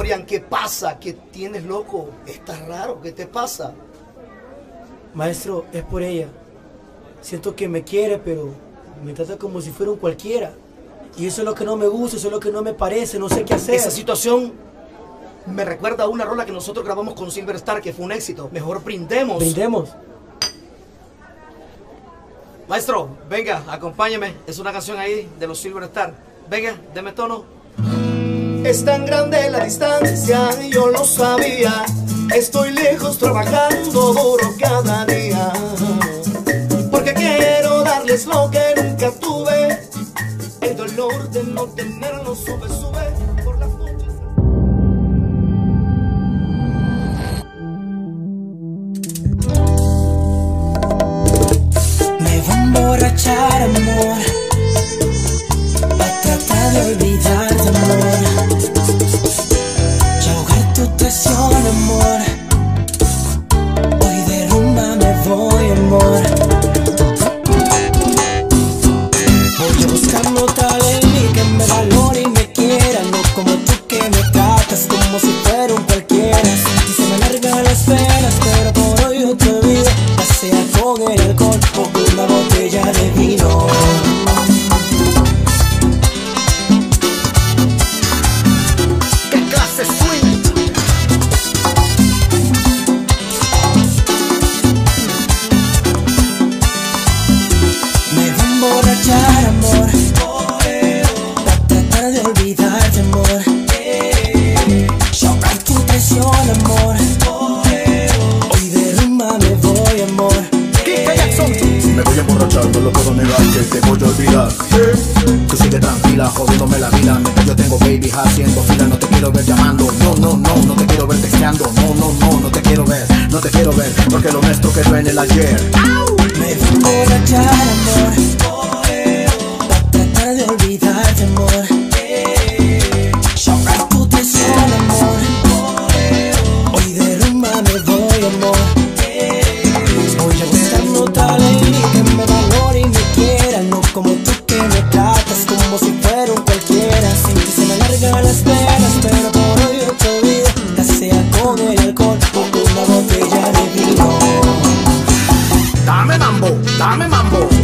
Fabián, ¿qué pasa? ¿Qué tienes, loco? Estás raro, ¿qué te pasa? Maestro, es por ella. Siento que me quiere, pero me trata como si fuera un cualquiera. Y eso es lo que no me gusta, eso es lo que no me parece, no sé qué hacer. Esa situación me recuerda a una rola que nosotros grabamos con Silver Star, que fue un éxito. Mejor brindemos. Brindemos. Maestro, venga, acompáñame. Es una canción ahí de los Silver Star. Venga, deme tono. Es tan grande la distancia, yo lo sabía. Estoy lejos trabajando duro cada día, porque quiero darles lo que nunca tuve. El dolor de no tenerlo sube por las noches. Me voy a emborrachar, amor, para tratar de olvidarte, amor, y ahogar tu traición, amor. Hoy de rumba me voy, amor. Voy a buscarme otra lady que me valore y me quiera, no como tú que me tratas como si fuera un cualquiera. Y se me alargan las penas, pero por hoy yo te olvido, ya sea con el alcohol o con una botella de vino. ¿Qué clase swing? Me voy a emborrachar, amor, para tratar de olvidarte, amor, y ahogar tu traición, amor. Hoy de rumba me voy, amor. Me voy a emborrachar, no lo puedo negar que te voy a olvidar. Tú sigue tranquila, jodiéndome la vida. Mientras yo tengo baby haciendo fila, no te quiero ver llamando. No te quiero ver texteando. No te quiero ver, no te quiero ver, porque lo nuestro quedó en el ayer. Me voy a emborrachar, amor, para tratar de olvidarte, amor, y ahogar tu traición, amor. Hoy de rumba me voy, amor. Voy a buscarme otra lady que me valore y me quiera, no como tú que me tratas como si fuera un cualquiera. Sin que se me alargan las penas, pero por hoy yo te olvido, ya sea con el alcohol o con una botella de vino. Dame mambo, dame mambo.